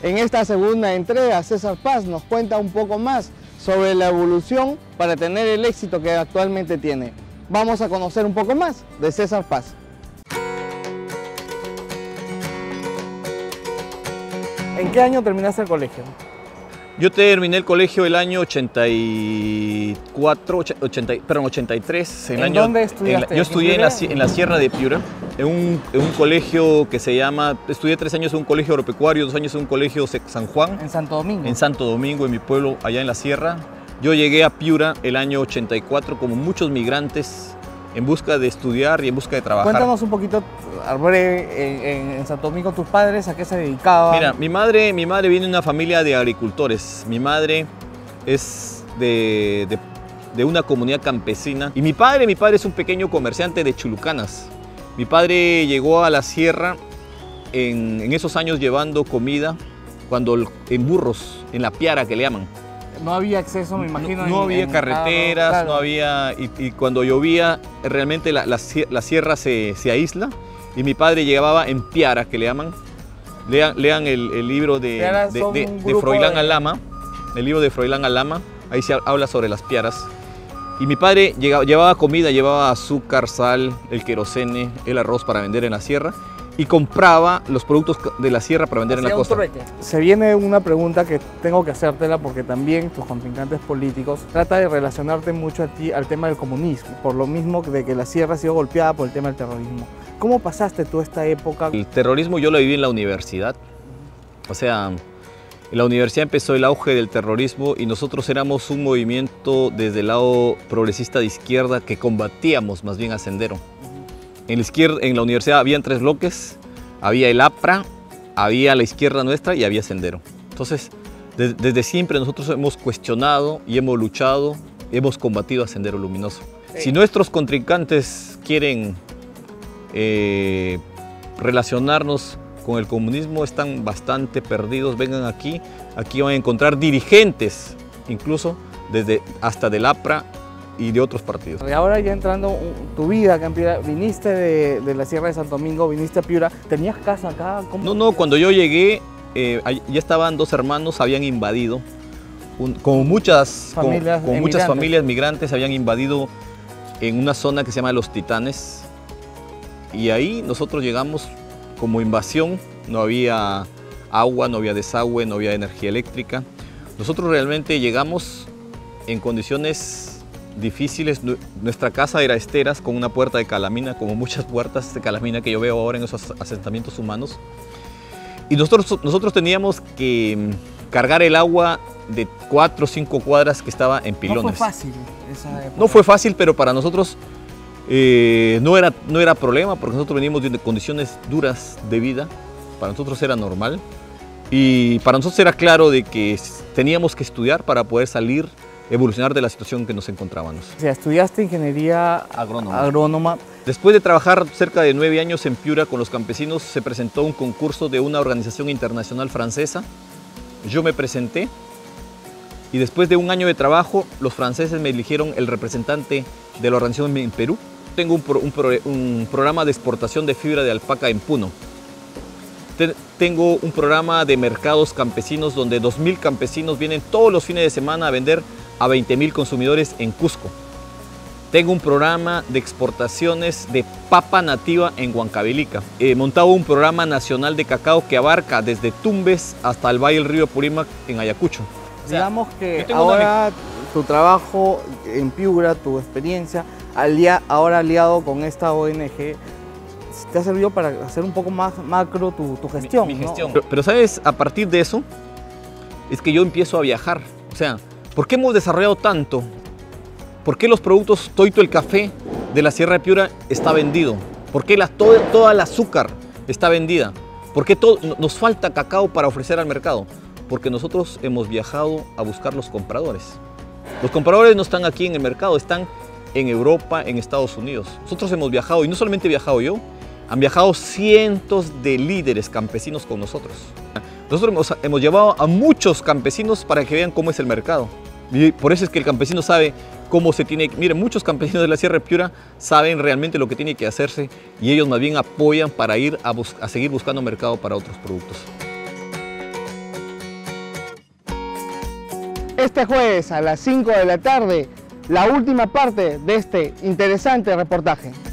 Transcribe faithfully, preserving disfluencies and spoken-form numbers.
En esta segunda entrega, César Paz nos cuenta un poco más sobre la evolución para tener el éxito que actualmente tiene. Vamos a conocer un poco más de César Paz. ¿En qué año terminaste el colegio? Yo terminé el colegio el año ochenta y cuatro, ochenta, perdón, ochenta y tres. ¿En año, dónde estudiaste? En la, yo estudié en la, en la Sierra de Piura, en un, en un colegio que se llama, estudié tres años en un colegio agropecuario, dos años en un colegio San Juan. ¿En Santo Domingo? En Santo Domingo, en mi pueblo, allá en la Sierra. Yo llegué a Piura el año ochenta y cuatro, como muchos migrantes, en busca de estudiar y en busca de trabajar. Cuéntanos un poquito, al breve, en, en Santo Domingo, tus padres, ¿a qué se dedicaban? Mira, mi madre, mi madre viene de una familia de agricultores. Mi madre es de, de, de una comunidad campesina. Y mi padre, mi padre es un pequeño comerciante de chulucanas. Mi padre llegó a la sierra en, en esos años llevando comida, cuando en burros, en la piara que le llaman. No había acceso, me imagino. No, no en, había en carreteras, claro. no había... Y, y cuando llovía, realmente la, la, la sierra se, se aísla. Y mi padre llevaba en piara, que le llaman. Lean, lean el, el libro de, de, de, de Froilán de... Alama. El libro de Froilán Alama. Ahí se habla sobre las piaras. Y mi padre llegaba, llevaba comida, llevaba azúcar, sal, el querosene, el arroz para vender en la sierra. Y compraba los productos de la sierra para vender en la costa. Se viene una pregunta que tengo que hacértela porque también tus contrincantes políticos tratan de relacionarte mucho a ti al tema del comunismo, por lo mismo de que la sierra ha sido golpeada por el tema del terrorismo. ¿Cómo pasaste tú esta época? El terrorismo yo lo viví en la universidad. O sea, en la universidad empezó el auge del terrorismo y nosotros éramos un movimiento desde el lado progresista de izquierda que combatíamos más bien a Sendero. En la, izquierda, en la universidad habían tres bloques, había el APRA, había la izquierda nuestra y había Sendero. Entonces, de, desde siempre nosotros hemos cuestionado y hemos luchado, hemos combatido a Sendero Luminoso. Sí. Si nuestros contrincantes quieren eh, relacionarnos con el comunismo, están bastante perdidos, vengan aquí, aquí van a encontrar dirigentes, incluso desde, hasta del APRA, y de otros partidos. Y ahora ya entrando tu vida acá en Piura, viniste de, de la Sierra de Santo Domingo, viniste a Piura, ¿tenías casa acá? ¿Cómo? No, no, cuando yo llegué eh, ya estaban dos hermanos, habían invadido, un, como muchas familias, como, como muchas familias migrantes habían invadido en una zona que se llama Los Titanes y ahí nosotros llegamos como invasión, no había agua, no había desagüe, no había energía eléctrica. Nosotros realmente llegamos en condiciones difíciles. Nuestra casa era esteras con una puerta de calamina, como muchas puertas de calamina que yo veo ahora en esos asentamientos humanos. Y nosotros, nosotros teníamos que cargar el agua de cuatro o cinco cuadras que estaba en pilones. No fue fácil esa época. No fue fácil, pero para nosotros eh, no, era, no era problema, porque nosotros veníamos de condiciones duras de vida. Para nosotros era normal. Y para nosotros era claro de que teníamos que estudiar para poder salir, evolucionar de la situación que nos encontrábamos. O sea, estudiaste ingeniería agrónoma. agrónoma. Después de trabajar cerca de nueve años en Piura con los campesinos, se presentó un concurso de una organización internacional francesa. Yo me presenté y después de un año de trabajo, los franceses me eligieron el representante de la organización en Perú. Tengo un, pro, un, pro, un programa de exportación de fibra de alpaca en Puno. Tengo un programa de mercados campesinos donde dos mil campesinos vienen todos los fines de semana a vender a veinte mil consumidores en Cusco. Tengo un programa de exportaciones de papa nativa en Huancavelica. He montado un programa nacional de cacao que abarca desde Tumbes hasta el Valle del Río Purímac en Ayacucho. O sea, digamos que ahora una... tu trabajo en Piura, tu experiencia, alia... ahora aliado con esta O N G, te ha servido para hacer un poco más macro tu, tu gestión. Mi, mi gestión. ¿no? Pero, pero sabes, a partir de eso, es que yo empiezo a viajar. O sea, ¿por qué hemos desarrollado tanto? ¿Por qué los productos, toito el café de la Sierra de Piura está vendido? ¿Por qué la, todo, toda el azúcar está vendida? ¿Por qué todo, nos falta cacao para ofrecer al mercado? Porque nosotros hemos viajado a buscar los compradores. Los compradores no están aquí en el mercado, están en Europa, en Estados Unidos. Nosotros hemos viajado, y no solamente he viajado yo, han viajado cientos de líderes campesinos con nosotros. Nosotros hemos, hemos llevado a muchos campesinos para que vean cómo es el mercado. Y por eso es que el campesino sabe cómo se tiene... Miren, muchos campesinos de la Sierra de Piura saben realmente lo que tiene que hacerse y ellos más bien apoyan para ir a, bus, a seguir buscando mercado para otros productos. este jueves a las cinco de la tarde, la última parte de este interesante reportaje.